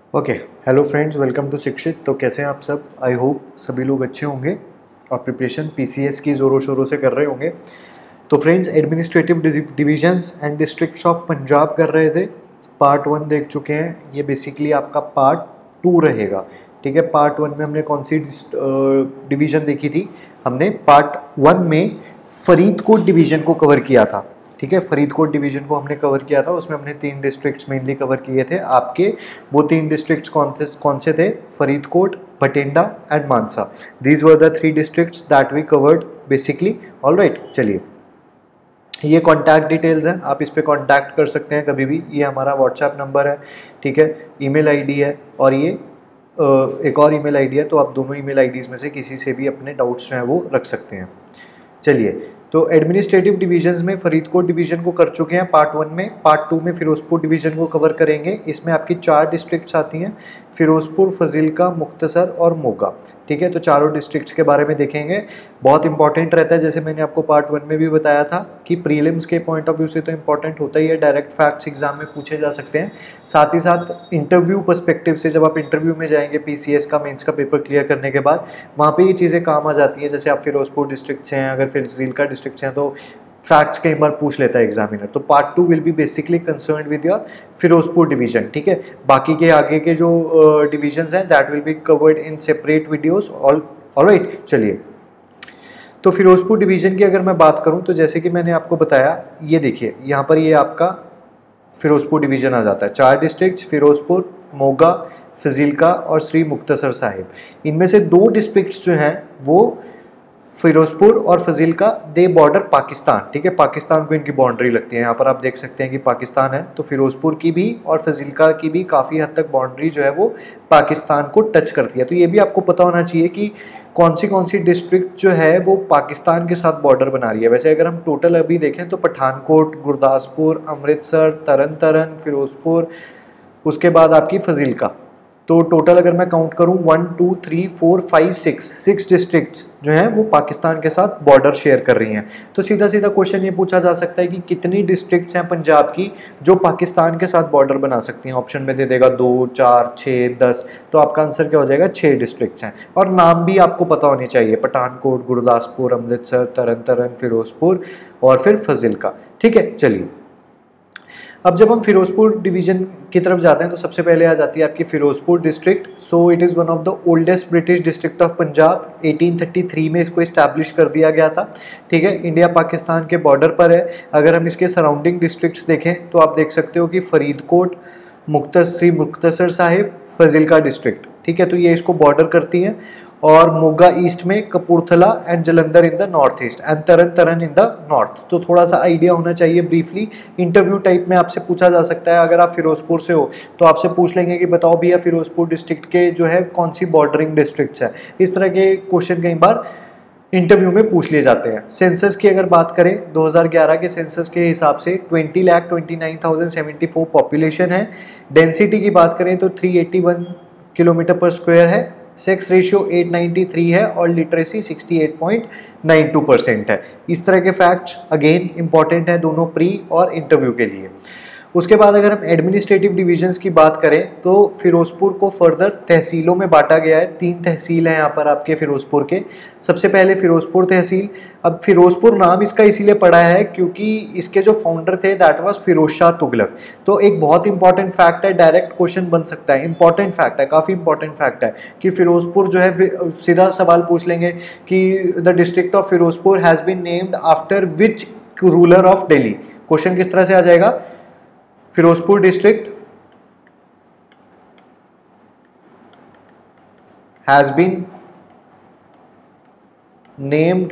Okay, hello friends, welcome to Shikshit. तो कैसे हैं आप सब? आई होप सभी लोग अच्छे होंगे और प्रिपरेशन पीसीएस की ज़ोरों शोरों से कर रहे होंगे। तो friends, administrative divisions and districts of Punjab कर रहे थे, पार्ट 1 देख चुके हैं। ये बेसिकली आपका पार्ट 2 रहेगा। ठीक है, पार्ट 1 में हमने कौन सी डिवीज़न देखी थी? हमने पार्ट 1 में फरीदकोट डिवीज़न को कवर किया था। ठीक है, फरीदकोट डिवीज़न को हमने कवर किया था। उसमें हमने 3 डिस्ट्रिक्ट्स मेनली कवर किए थे आपके। वो 3 डिस्ट्रिक्ट्स कौन से थे? Faridkot, Bathinda and Mansa. These were the 3 districts that we covered basically. Alright, चलिए, ये कॉन्टैक्ट डिटेल्स हैं, आप इस पर कॉन्टैक्ट कर सकते हैं कभी भी। ये हमारा व्हाट्सएप नंबर है, ठीक है, ईमेल आईडी है, और ये एक और ईमेल आईडी है। तो आप दोनों ईमेल आईडीज़ में से किसी से भी अपने डाउट्स जो हैं वो रख सकते हैं। चलिए, तो एडमिनिस्ट्रेटिव डिवीजन्स में फरीदकोट डिवीज़न को कर चुके हैं पार्ट 1 में। पार्ट 2 में फिरोजपुर डिवीज़न को कवर करेंगे। इसमें आपकी 4 डिस्ट्रिक्ट्स आती हैं, फिरोजपुर, फजीलका, मुख्तसर और मोगा। ठीक है, तो चारों डिस्ट्रिक्ट्स के बारे में देखेंगे। बहुत इंपॉर्टेंट रहता है, जैसे मैंने आपको पार्ट 1 में भी बताया था कि प्रीलिम्स के पॉइंट ऑफ व्यू से तो इंपॉर्टेंट होता ही है, डायरेक्ट फैक्ट्स एग्जाम में पूछे जा सकते हैं। साथ ही साथ इंटरव्यू पर्सपेक्टिव से, जब आप इंटरव्यू में जाएंगे पीसीएस का मेंस का पेपर क्लियर करने के बाद, वहाँ पे ये चीज़ें काम आ जाती हैं। जैसे आप फिरोजपुर डिस्ट्रिक्ट से हैं, अगर फजीलका डिस्ट्रिक्ट से हैं, तो फैक्ट्स कई बार पूछ लेता है एग्जामिनर। तो part 2 will be basically concerned with your Ferozepur division. ठीक है, बाकी के आगे के जो डिविजन्स हैं that will be covered in separate videos. Alright, चलिए, तो फिरोजपुर डिवीजन की अगर मैं बात करूं, तो जैसे कि मैंने आपको बताया, ये देखिए यहाँ पर ये आपका फिरोजपुर डिवीजन आ जाता है। 4 डिस्ट्रिक्ट्स, फिरोजपुर, मोगा, फजीलका और श्री मुक्तसर साहिब। इनमें से 2 डिस्ट्रिक्ट्स जो हैं वो फिरोजपुर और फजीलका, दे बॉर्डर पाकिस्तान। ठीक है, पाकिस्तान को इनकी बाउंड्री लगती है। यहाँ पर आप देख सकते हैं कि पाकिस्तान है, तो फिरोजपुर की भी और फजीलका की भी काफ़ी हद तक बाउंड्री जो है वो पाकिस्तान को टच करती है। तो ये भी आपको पता होना चाहिए कि कौन सी डिस्ट्रिक्ट जो है वो पाकिस्तान के साथ बॉर्डर बना रही है। वैसे अगर हम टोटल अभी देखें तो पठानकोट, गुरदासपुर, अमृतसर, तरन तारण, फिरोजपुर, उसके बाद आपकी फजीलका। तो टोटल अगर मैं काउंट करूं 1 2 3 4 5 6 डिस्ट्रिक्ट्स जो हैं वो पाकिस्तान के साथ बॉर्डर शेयर कर रही हैं। तो सीधा सीधा क्वेश्चन ये पूछा जा सकता है कि कितनी डिस्ट्रिक्ट्स हैं पंजाब की जो पाकिस्तान के साथ बॉर्डर बना सकती हैं। ऑप्शन में दे देगा 2 4 6 10। तो आपका आंसर क्या हो जाएगा? 6 डिस्ट्रिक्ट्स हैं। और नाम भी आपको पता होने चाहिए, पठानकोट, गुरदासपुर, अमृतसर, तरन तारण, फिरोजपुर और फिर फजीलका। ठीक है, चलिए, अब जब हम फिरोजपुर डिवीजन की तरफ जाते हैं तो सबसे पहले आ जाती है आपकी Ferozepur district. So it is one of the oldest British district of Punjab. 1833 में इसको इस्टेब्लिश कर दिया गया था। ठीक है, इंडिया पाकिस्तान के बॉर्डर पर है। अगर हम इसके सराउंडिंग डिस्ट्रिक्ट्स देखें तो आप देख सकते हो कि फरीदकोट, श्री मुक्तसर साहिब, फजीलका डिस्ट्रिक्ट। ठीक है, तो ये इसको बॉर्डर करती हैं। और मोगा ईस्ट में, Kapurthala and Jalandhar in the north east and Tarn Taran in the north. तो थोड़ा सा आइडिया होना चाहिए ब्रीफली। इंटरव्यू टाइप में आपसे पूछा जा सकता है, अगर आप फिरोजपुर से हो तो आपसे पूछ लेंगे कि बताओ भैया फिरोजपुर डिस्ट्रिक्ट के जो है कौन सी बॉर्डरिंग डिस्ट्रिक्ट्स है। इस तरह के क्वेश्चन कई बार इंटरव्यू में पूछ लिए जाते हैं। सेंसस की अगर बात करें, 2011 के सेंसस के हिसाब से 20,29,074 पॉपुलेशन है। डेंसिटी की बात करें तो 381 किलोमीटर पर स्क्वायर है। सेक्स रेशियो 893 है और लिटरेसी 68.92% है। इस तरह के फैक्ट्स अगेन इंपॉर्टेंट है दोनों प्री और इंटरव्यू के लिए। उसके बाद अगर हम एडमिनिस्ट्रेटिव डिवीजन्स की बात करें तो फिरोजपुर को फर्दर तहसीलों में बांटा गया है। 3 तहसील हैं यहाँ पर आपके फिरोजपुर के। सबसे पहले फिरोजपुर तहसील। अब फिरोजपुर नाम इसका इसीलिए पड़ा है क्योंकि इसके जो फाउंडर थे दैट वाज फिरोज शाह तुगलक। तो एक बहुत इंपॉर्टेंट फैक्ट है, डायरेक्ट क्वेश्चन बन सकता है, इंपॉर्टेंट फैक्ट है, काफ़ी इंपॉर्टेंट फैक्ट है कि फिरोजपुर जो है, सीधा सवाल पूछ लेंगे कि the district of Ferozepur has been named after which ruler of Delhi. Question किस तरह से आ जाएगा? Ferozepur district has been named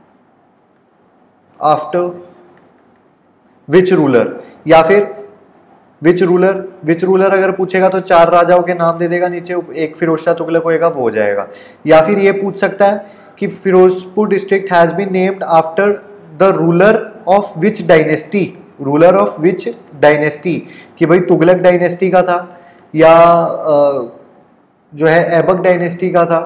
after which ruler, या फिर which ruler अगर पूछेगा तो 4 राजाओं के नाम दे देगा नीचे, एक फिरोज शाह तुगलक होएगा, वो हो जाएगा। या फिर ये पूछ सकता है कि Ferozepur district has been named after the ruler of which dynasty, ruler of which dynasty, कि भाई तुगलक डायनेस्टी का था या जो है ऐबक डायनेस्टी का था,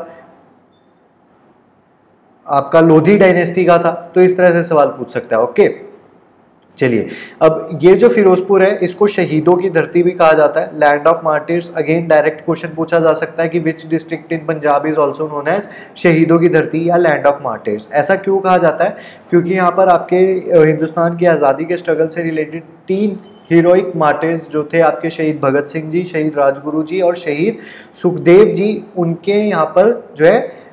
आपका लोधी डायनेस्टी का था। तो इस तरह से सवाल पूछ सकता है। ओके, चलिए, अब ये जो फिरोजपुर है इसको शहीदों की धरती भी कहा जाता है, land of martyrs. Again direct question पूछा जा सकता है कि which district in Punjab is also known as शहीदों की धरती या लैंड ऑफ मार्टिर्स। ऐसा क्यों कहा जाता है? क्योंकि यहाँ पर आपके हिंदुस्तान की आज़ादी के स्ट्रगल से रिलेटेड 3 हीरोइक मार्टिर्स जो थे आपके, शहीद भगत सिंह जी, शहीद राजगुरु जी और शहीद सुखदेव जी, उनके यहाँ पर जो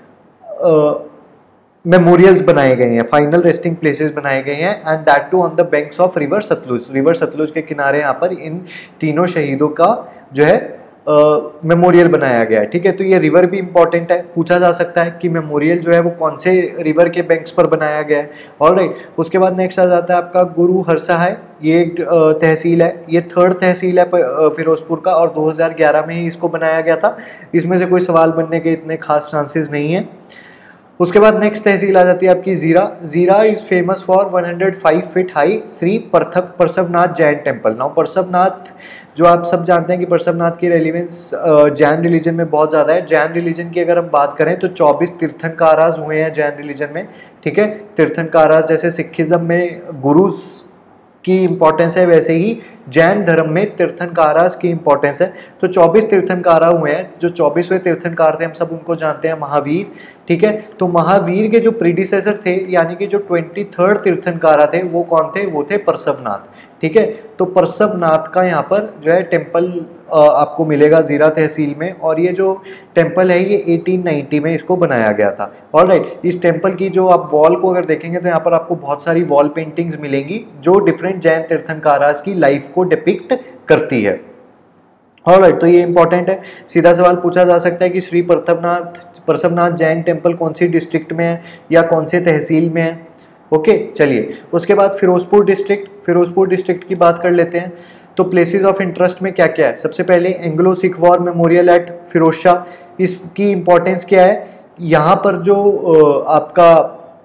है मेमोरियल्स बनाए गए हैं, फाइनल रेस्टिंग प्लेसेस बनाए गए हैं, and that too on the banks of river Sutlej. River Sutlej के किनारे यहाँ पर इन तीनों शहीदों का जो है मेमोरियल बनाया गया है। ठीक है, तो ये रिवर भी इंपॉर्टेंट है, पूछा जा सकता है कि मेमोरियल जो है वो कौन से रिवर के बैंक्स पर बनाया गया है। ऑलराइट, उसके बाद नेक्स्ट आ जाता है आपका गुरु हरसहाय। ये एक तहसील है, ये 3rd तहसील है फिरोजपुर का, और 2011 में ही इसको बनाया गया था। इसमें से कोई सवाल बनने के इतने खास चांसेस नहीं है। उसके बाद नेक्स्ट तहसील आ जाती है आपकी Zira. Zira is famous for 105 feet high Shri Parshvanath Jain temple. Now Parshvanath जो आप सब जानते हैं कि परसवनाथ की रेलिवेंस जैन रिलीजन में बहुत ज़्यादा है। जैन रिलीजन की अगर हम बात करें तो 24 तीर्थंकारास हुए हैं जैन रिलीजन में। ठीक है, तीर्थंकारास जैसे सिखिज्म में गुरुज की इंपॉर्टेंस है, वैसे ही जैन धर्म में तीर्थंकारास की इंपॉर्टेंस है। तो 24 तीर्थंकारा हुए हैं। जो 24वें तीर्थंकार थे हम सब उनको जानते हैं, महावीर। ठीक है, तो महावीर के जो प्रीडिसेसर थे यानी कि जो 23rd तीर्थंकारा थे वो कौन थे? वो थे परसवनाथ। ठीक है, तो परसवनाथ का यहाँ पर जो है टेम्पल आपको मिलेगा जीरा तहसील में, और ये जो टेम्पल है ये 1890 में इसको बनाया गया था। ऑलराइट, इस टेम्पल की जो आप वॉल को अगर देखेंगे तो यहाँ पर आपको बहुत सारी वॉल पेंटिंग्स मिलेंगी जो डिफरेंट जैन तीर्थंकारास की लाइफ को डिपिक्ट करती है। ऑलराइट, तो ये इंपॉर्टेंट है। सीधा सवाल पूछा जा सकता है कि श्री परसवनाथ जैन टेम्पल कौन सी डिस्ट्रिक्ट में है या कौन से तहसील में है। ओके, चलिए उसके बाद फिरोजपुर डिस्ट्रिक्ट। फिरोजपुर डिस्ट्रिक्ट की बात कर लेते हैं। तो प्लेसेस ऑफ इंटरेस्ट में क्या क्या है? सबसे पहले Anglo Sikh war memorial at Ferozeshah. इसकी इंपॉर्टेंस क्या है? यहाँ पर जो आपका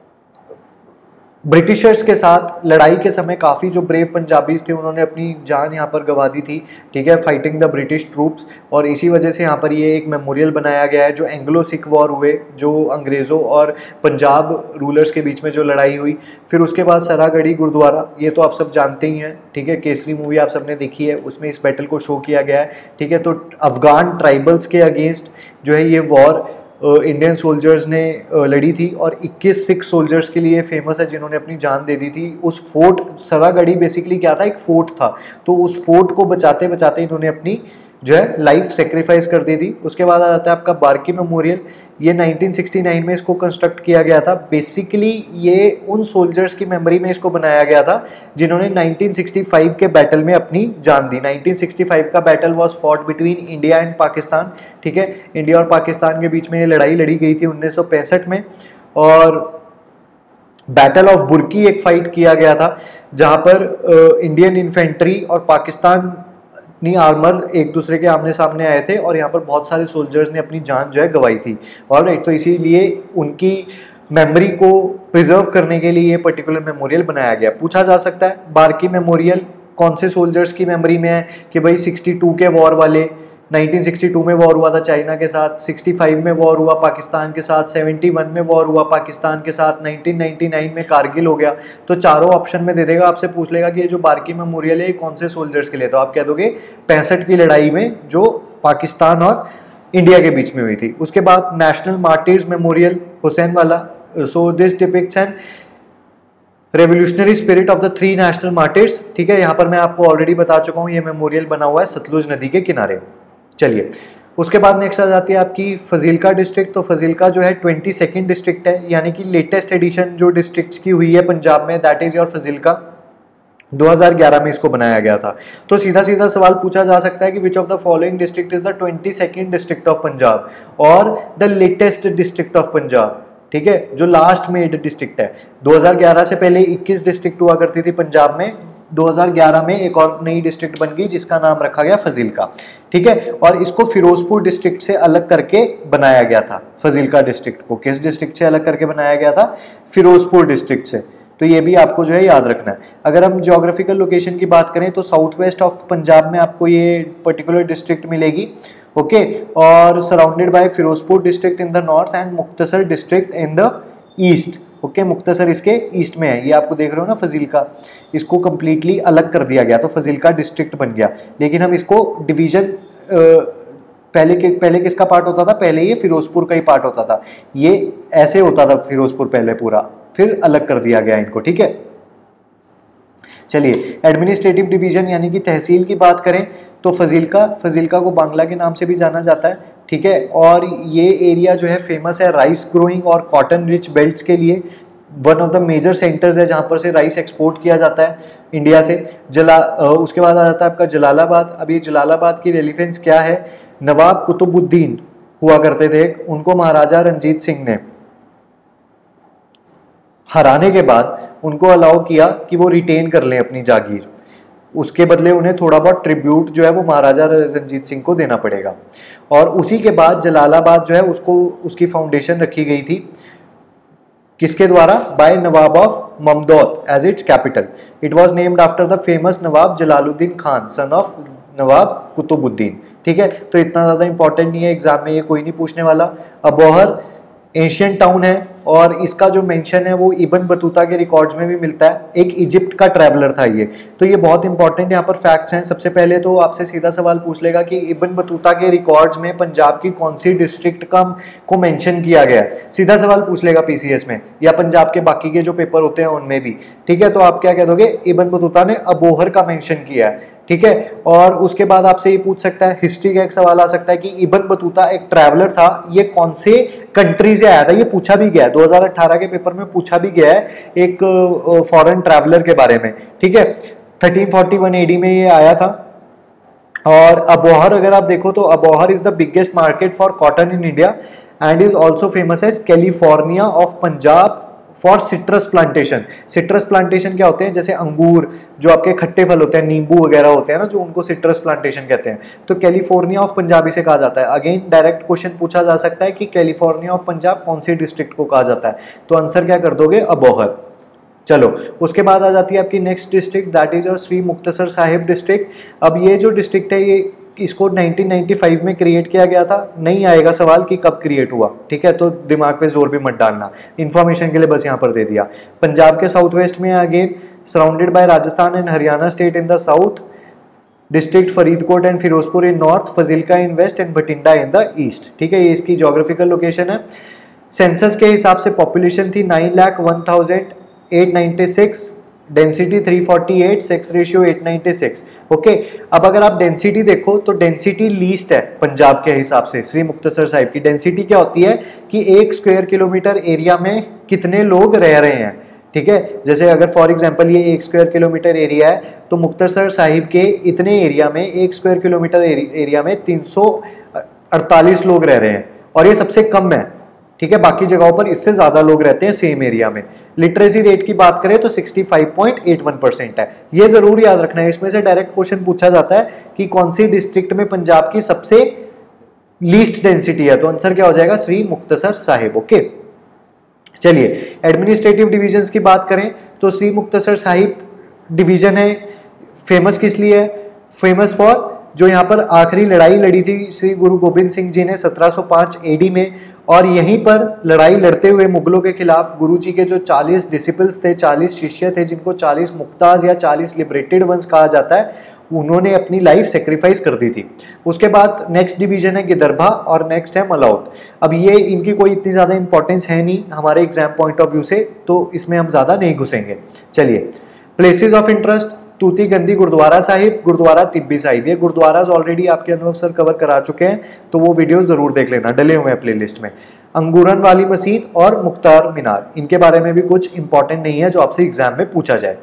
ब्रिटिशर्स के साथ लड़ाई के समय काफ़ी जो ब्रेव पंजाबीज थे उन्होंने अपनी जान यहाँ पर गंवा दी थी। ठीक है, फाइटिंग द ब्रिटिश ट्रूप्स, और इसी वजह से यहाँ पर ये एक मेमोरियल बनाया गया है। जो एंग्लो सिख वॉर हुए, जो अंग्रेज़ों और पंजाब रूलर्स के बीच में जो लड़ाई हुई। फिर उसके बाद सरागढ़ी गुरुद्वारा, ये तो आप सब जानते ही हैं। ठीक है, केसरी मूवी आप सबने देखी है, उसमें इस बैटल को शो किया गया है। ठीक है, तो अफगान ट्राइबल्स के अगेंस्ट जो है ये वॉर इंडियन सोल्जर्स ने लड़ी थी, और 21 सिख सोल्जर्स के लिए फेमस है जिन्होंने अपनी जान दे दी थी। उस फोर्ट सरागढ़ी बेसिकली क्या था? एक फोर्ट था, तो उस फोर्ट को बचाते बचाते इन्होंने अपनी जो है लाइफ सेक्रीफाइस कर दी थी। उसके बाद आ जाता है आपका बार्की मेमोरियल। ये 1969 में इसको कंस्ट्रक्ट किया गया था। बेसिकली ये उन सोल्जर्स की मेमोरी में इसको बनाया गया था जिन्होंने 1965 के बैटल में अपनी जान दी। 1965 का battle was fought between India and Pakistan. ठीक है, इंडिया और पाकिस्तान के बीच में ये लड़ाई लड़ी गई थी 1965 में। और बैटल ऑफ बुर्की एक फाइट किया गया था जहां पर इंडियन इन्फेंट्री और पाकिस्तान आर्मर एक दूसरे के आमने सामने आए थे, और यहाँ पर बहुत सारे सोल्जर्स ने अपनी जान जो है गंवाई थी। ऑलराइट, तो इसीलिए उनकी मेमोरी को प्रिजर्व करने के लिए ये पर्टिकुलर मेमोरियल बनाया गया। पूछा जा सकता है बार्की मेमोरियल कौन से सोल्जर्स की मेमोरी में है? कि भाई 62 के वॉर वाले, 1962 में वॉर हुआ था चाइना के साथ, 65 में वॉर हुआ पाकिस्तान के साथ, 71 में वॉर हुआ पाकिस्तान के साथ, 1999 में कारगिल हो गया। तो चारों ऑप्शन में दे देगा, आपसे पूछ लेगा कि ये जो बार्की मेमोरियल है कौन से सोल्जर्स के लिए, तो आप कह दोगे 65 की लड़ाई में जो पाकिस्तान और इंडिया के बीच में हुई थी। उसके बाद national मार्टिर्स memorial Hussainiwala. So this depicts an revolutionary spirit of the 3 national martyrs. ठीक है, यहाँ पर मैं आपको ऑलरेडी बता चुका हूँ, ये मेमोरियल बना हुआ है सतलुज नदी के किनारे। चलिए उसके बाद नेक्स्ट आ जाती है आपकी फजीलका डिस्ट्रिक्ट। तो फजीलका जो है 22nd डिस्ट्रिक्ट है, यानी कि लेटेस्ट एडिशन जो डिस्ट्रिक्ट्स की हुई है पंजाब में, दैट इज योर फजीलका। 2011 में इसको बनाया गया था। तो सीधा सीधा सवाल पूछा जा सकता है कि which of the following district is the 22nd district of Punjab और the latest district of Punjab. ठीक है, जो लास्ट मेड डिस्ट्रिक्ट है। 2011 से पहले 21 डिस्ट्रिक्ट हुआ करती थी पंजाब में। 2011 में एक और नई डिस्ट्रिक्ट बन गई जिसका नाम रखा गया फजीलका। ठीक है, और इसको फिरोजपुर डिस्ट्रिक्ट से अलग करके बनाया गया था। फजीलका डिस्ट्रिक्ट को किस डिस्ट्रिक्ट से अलग करके बनाया गया था? फिरोजपुर डिस्ट्रिक्ट से। तो ये भी आपको जो है याद रखना है। अगर हम ज्योग्राफिकल लोकेशन की बात करें तो साउथ वेस्ट ऑफ पंजाब में आपको ये पर्टिकुलर डिस्ट्रिक्ट मिलेगी। ओके, और surrounded by Ferozepur district in the north and Muktsar district in the east. Okay, Muktsar इसके ईस्ट में है, ये आपको देख रहे हो ना फजीलका, इसको कम्प्लीटली अलग कर दिया गया तो फजीलका डिस्ट्रिक्ट बन गया। लेकिन हम इसको डिवीजन पहले किसका पार्ट होता था, पहले ये फिरोजपुर का ही पार्ट होता था, ये ऐसे होता था फिरोजपुर पहले पूरा, फिर अलग कर दिया गया इनको, ठीक है। चलिए एडमिनिस्ट्रेटिव डिवीजन यानी कि तहसील की बात करें तो फजीलका को बांग्ला के नाम से भी जाना जाता है, ठीक है। और ये एरिया जो है फेमस है राइस ग्रोइंग और कॉटन रिच बेल्ट्स के लिए, one of the major centres है जहाँ पर से राइस एक्सपोर्ट किया जाता है इंडिया से। उसके बाद आ जाता है आपका जलालाबाद। अब ये जलालाबाद की रेलिवेंस क्या है, नवाब कुतुबुद्दीन हुआ करते थे, उनको महाराजा रंजीत सिंह ने हराने के बाद उनको अलाउ किया कि वो रिटेन कर लें अपनी जागीर, उसके बदले उन्हें थोड़ा बहुत ट्रिब्यूट जो है वो महाराजा रंजीत सिंह को देना पड़ेगा। और उसी के बाद जलालाबाद जो है उसको उसकी फाउंडेशन रखी गई थी किसके द्वारा, by Nawab of Mamdot as its capital. It was named after the famous Nawab Jalaluddin Khan son of Nawab Qutbuddin, ठीक है। तो इतना ज़्यादा इंपॉर्टेंट नहीं है, एग्जाम में ये कोई नहीं पूछने वाला। अबोहर एशियन टाउन है और इसका जो मेंशन है वो इब्न बतूता के रिकॉर्ड्स में भी मिलता है, एक इजिप्ट का ट्रैवलर था ये। तो ये बहुत इंपॉर्टेंट यहाँ पर फैक्ट्स हैं। सबसे पहले तो आपसे सीधा सवाल पूछ लेगा कि इब्न बतूता के रिकॉर्ड्स में पंजाब की कौन सी डिस्ट्रिक्ट को मेंशन किया गया है, सीधा सवाल पूछ लेगा पीसीएस में, या पंजाब के बाकी के जो पेपर होते हैं उनमें भी, ठीक है। तो आप क्या कह दोगे, इब्न बतूता ने अबोहर का मेंशन किया है, ठीक है। और उसके बाद आपसे ये पूछ सकता है, हिस्ट्री का एक सवाल आ सकता है कि इब्न बतूता एक ट्रैवलर था, ये कौन से कंट्री से आया था, ये पूछा भी गया है 2018 के पेपर में, पूछा भी गया है एक फॉरेन ट्रैवलर के बारे में, ठीक है। 1341 एडी में ये आया था। और अबोहर अगर आप देखो तो Abohar is the biggest market for cotton in India and is also famous as California of Punjab for citrus plantation. Citrus plantation क्या होते हैं, जैसे अंगूर जो आपके खट्टे फल होते हैं, नींबू वगैरह होते हैं ना, जो उनको सिट्रस प्लांटेशन कहते हैं। तो कैलिफोर्निया ऑफ पंजाब इसे कहा जाता है। अगेन डायरेक्ट क्वेश्चन पूछा जा सकता है कि कैलिफोर्निया ऑफ पंजाब कौन सी डिस्ट्रिक्ट को कहा जाता है, तो आंसर क्या कर दोगे, अबोहर। चलो उसके बाद आ जाती है आपकी next district, that is your Shri Muktsar Sahib district. अब ये जो डिस्ट्रिक्ट है ये इसको 1995 में क्रिएट किया गया था, नहीं आएगा सवाल कि कब क्रिएट हुआ, ठीक है। तो दिमाग पे जोर भी मत डालना, इन्फॉर्मेशन के लिए बस यहाँ पर दे दिया। पंजाब के साउथ वेस्ट में again surrounded by Rajasthan and Haryana state in the south, district Faridkot and Ferozepur in north, Fazilka in west and Bathinda in the east, ठीक है। ये इसकी जोग्राफिकल लोकेशन है। सेंसस के हिसाब से पॉपुलेशन थी 9,01,896, डेंसिटी 348, सेक्स रेशियो 896, ओके। अब अगर आप डेंसिटी देखो तो डेंसिटी लीस्ट है पंजाब के हिसाब से। श्री मुक्तसर साहिब की डेंसिटी क्या होती है कि 1 स्क्वायर किलोमीटर एरिया में कितने लोग रह रहे हैं, ठीक है। जैसे अगर फॉर एग्जांपल ये 1 स्क्वायर किलोमीटर एरिया है तो मुक्तसर साहिब के इतने एरिया में 1 स्क्वायर किलोमीटर एरिया में 348 लोग रह रहे हैं और ये सबसे कम है, ठीक है। बाकी जगहों पर इससे ज्यादा लोग रहते हैं सेम एरिया में। लिटरेसी रेट की बात करें तो 65.81% है। ये जरूर याद रखना है, इसमें से डायरेक्ट क्वेश्चन पूछा जाता है कि कौन सी डिस्ट्रिक्ट में पंजाब की सबसे लीस्ट डेंसिटी है, तो आंसर क्या हो जाएगा, श्री मुक्तसर साहिब, ओके। चलिए एडमिनिस्ट्रेटिव डिविजन्स की बात करें तो श्री मुक्तसर साहिब डिवीजन है, फेमस किस लिए है, फेमस फॉर जो यहाँ पर आखिरी लड़ाई लड़ी थी श्री गुरु गोबिंद सिंह जी ने 1705 एडी में, और यहीं पर लड़ाई लड़ते हुए मुगलों के खिलाफ गुरु जी के जो 40 डिसिपल्स थे, 40 शिष्य थे, जिनको 40 मुक्ताज या 40 लिबरेटेड वंस कहा जाता है, उन्होंने अपनी लाइफ सेक्रीफाइस कर दी थी। उसके बाद नेक्स्ट डिवीजन है गिदरभा और नेक्स्ट है मलौद। अब ये इनकी कोई इतनी ज़्यादा इंपॉर्टेंस है नहीं हमारे एग्जाम पॉइंट ऑफ व्यू से, तो इसमें हम ज़्यादा नहीं घुसेंगे। चलिए प्लेसेस ऑफ इंटरेस्ट, तूती गंदी गुरुद्वारा साहिब, गुरुद्वारा टिब्बी साहिब। ये गुरुद्वाराज ऑलरेडी आपके अनुभव सर कवर करा चुके हैं, तो वो वीडियोस जरूर देख लेना, डले हुए हैं प्लेलिस्ट में। अंगूरन वाली मस्जिद और मुख्तार मीनार, इनके बारे में भी कुछ इंपॉर्टेंट नहीं है जो आपसे एग्जाम में पूछा जाए।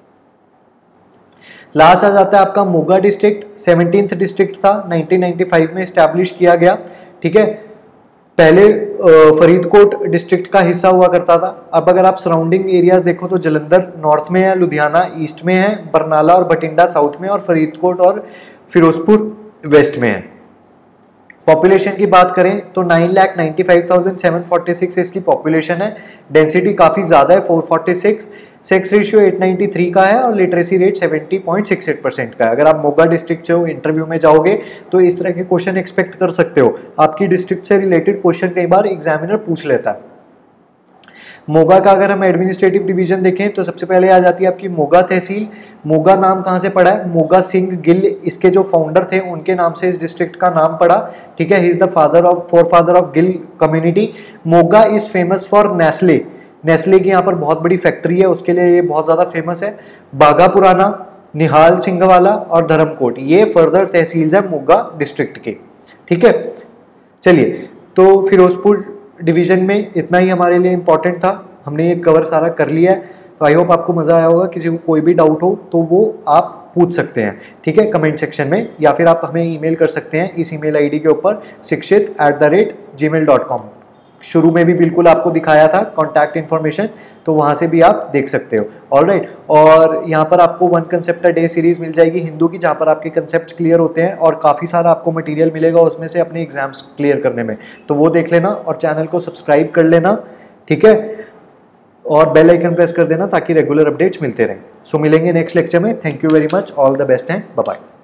लास्ट आ जाता है आपका मोगा डिस्ट्रिक्ट, 17th डिस्ट्रिक्ट था, 1995 में स्टैब्लिश किया गया, ठीक है। पहले फरीदकोट डिस्ट्रिक्ट का हिस्सा हुआ करता था। अब अगर आप सराउंडिंग एरियाज देखो तो जलंधर नॉर्थ में है, लुधियाना ईस्ट में है, बरनाला और भटिंडा साउथ में, और फरीदकोट और फिरोजपुर वेस्ट में है। पॉपुलेशन की बात करें तो 9,95,746 इसकी पॉपुलेशन है। डेंसिटी काफ़ी ज़्यादा है 446, सेक्स रेशियो 893 का है और लिटरेसी रेट 70.68% का है। अगर आप मोगा डिस्ट्रिक्ट से इंटरव्यू में जाओगे तो इस तरह के क्वेश्चन एक्सपेक्ट कर सकते हो। आपकी डिस्ट्रिक्ट से रिलेटेड क्वेश्चन कई बार एग्जामिनर पूछ लेता है। मोगा का अगर हम एडमिनिस्ट्रेटिव डिवीजन देखें तो सबसे पहले आ जाती है आपकी मोगा तहसील। मोगा नाम कहाँ से पड़ा है? मोगा सिंह गिल, इसके जो फाउंडर थे उनके नाम से इस डिस्ट्रिक्ट का नाम पड़ा, ठीक है। He is the forefather of Gill community. Moga is famous for Nestle, Nestle की यहाँ पर बहुत बड़ी फैक्ट्री है, उसके लिए ये बहुत ज़्यादा फेमस है। बागा पुराना, निहाल सिंघवाला और धर्मकोट, ये फर्दर तहसील्स है मोगा डिस्ट्रिक्ट के, ठीक है। चलिए, तो फिरोजपुर डिवीजन में इतना ही हमारे लिए इंपॉर्टेंट था, हमने ये कवर सारा कर लिया है। तो आई होप आपको मज़ा आया होगा। किसी को कोई भी डाउट हो तो वो आप पूछ सकते हैं, ठीक है, कमेंट सेक्शन में, या फिर आप हमें ईमेल कर सकते हैं इस ईमेल आईडी के ऊपर shikshit@gmail.com। शुरू में भी बिल्कुल आपको दिखाया था कॉन्टैक्ट इन्फॉर्मेशन, तो वहाँ से भी आप देख सकते हो। ऑलराइट, और यहाँ पर आपको 1 कंसेप्ट अ डे सीरीज मिल जाएगी हिंदू की, जहाँ पर आपके कंसेप्ट क्लियर होते हैं और काफ़ी सारा आपको मटेरियल मिलेगा उसमें से अपने एग्जाम्स क्लियर करने में, तो वो देख लेना और चैनल को सब्सक्राइब कर लेना, ठीक है, और बेल आइकन प्रेस कर देना ताकि रेगुलर अपडेट्स मिलते रहें। सो मिलेंगे नेक्स्ट लेक्चर में। Thank you very much, all the best and bye bye.